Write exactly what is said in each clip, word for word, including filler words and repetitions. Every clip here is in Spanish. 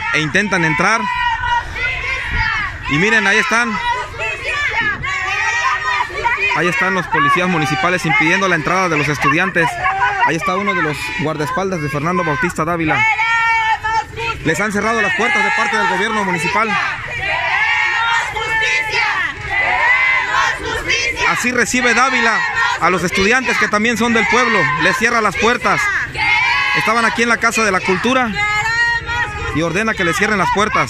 e intentan entrar. Y miren, ahí están. Ahí están los policías municipales impidiendo la entrada de los estudiantes. Ahí está uno de los guardaespaldas de Fernando Bautista Dávila. Les han cerrado las puertas de parte del gobierno municipal. Así recibe Dávila a los estudiantes que también son del pueblo. Les cierra las puertas. Estaban aquí en la Casa de la Cultura y ordena que les cierren las puertas.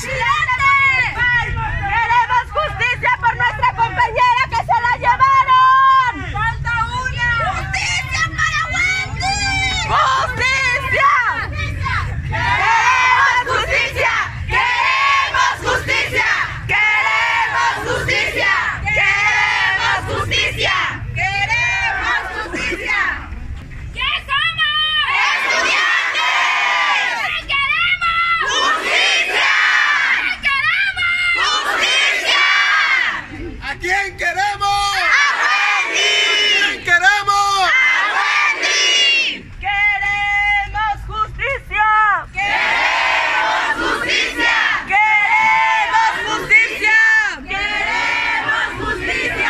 ¿Quién queremos? ¡A Wendy! ¿Quién queremos? ¡A Wendy! ¡Queremos justicia! ¡Queremos justicia! ¡Queremos justicia! ¡Queremos justicia!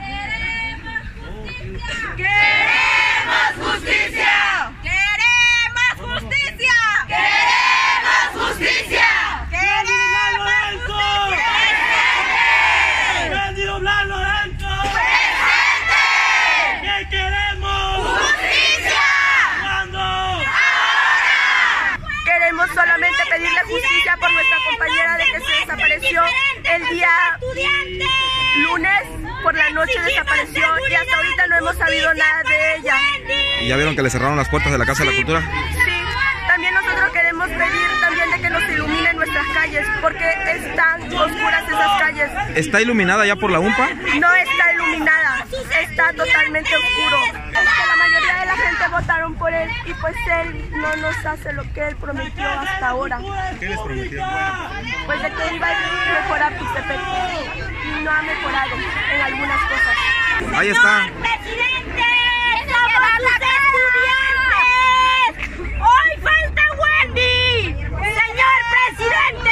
¡Queremos justicia! ¡Queremos justicia! ¡Queremos justicia! Solamente pedirle justicia por nuestra compañera de que se desapareció el día lunes por la noche, desapareció y hasta ahorita no hemos sabido nada de ella. ¿Y ya vieron que le cerraron las puertas de la Casa de la Cultura? Sí, también nosotros queremos pedir también de que nos iluminen nuestras calles porque están oscuras esas calles. ¿Está iluminada ya por la U M P A? No está iluminada, está totalmente oscuro. Es que la mayoría de la gente votaron por él y pues él no nos hace lo que él prometió hasta ahora. ¿Qué les prometió? Pues de que iba a mejorar Tuxtepec y no ha mejorado en algunas cosas. Ahí está. ¡Presidente! ¡Somos los estudiantes! ¡Hoy falta Wendy! ¡Señor presidente!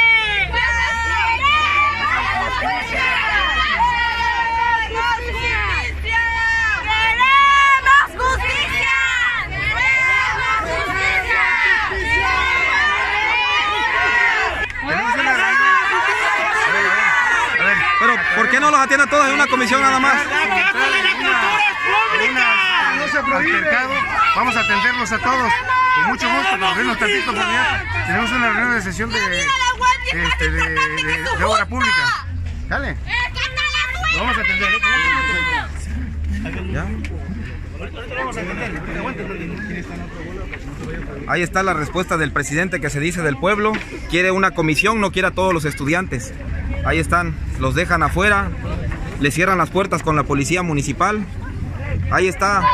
Pero, ¿por qué no los atiende a todos en una comisión nada más? La Casa de la Cultura es pública. No se prohíbe. Vamos a atenderlos a todos. Con mucho gusto, nos denos tantito por allá. Tenemos una reunión de sesión de, este, de, de, de obra pública. Dale. Lo vamos a atender. ¿Ya? Ahí está la respuesta del presidente que se dice del pueblo. Quiere una comisión, no quiere a todos los estudiantes. Ahí están, los dejan afuera, les cierran las puertas con la policía municipal. Ahí está.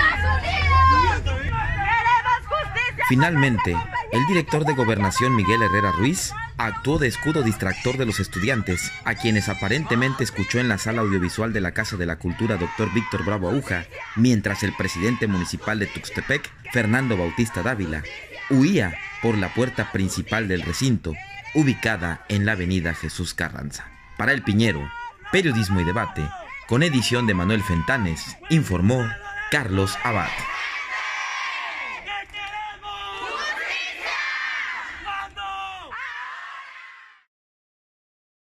Finalmente, el director de Gobernación Miguel Herrera Ruiz actuó de escudo distractor de los estudiantes, a quienes aparentemente escuchó en la sala audiovisual de la Casa de la Cultura doctor Víctor Bravo Aguja, mientras el presidente municipal de Tuxtepec, Fernando Bautista Dávila, huía por la puerta principal del recinto, ubicada en la avenida Jesús Carranza. Para El Piñero, Periodismo y Debate, con edición de Manuel Fentanes, informó Carlos Abad.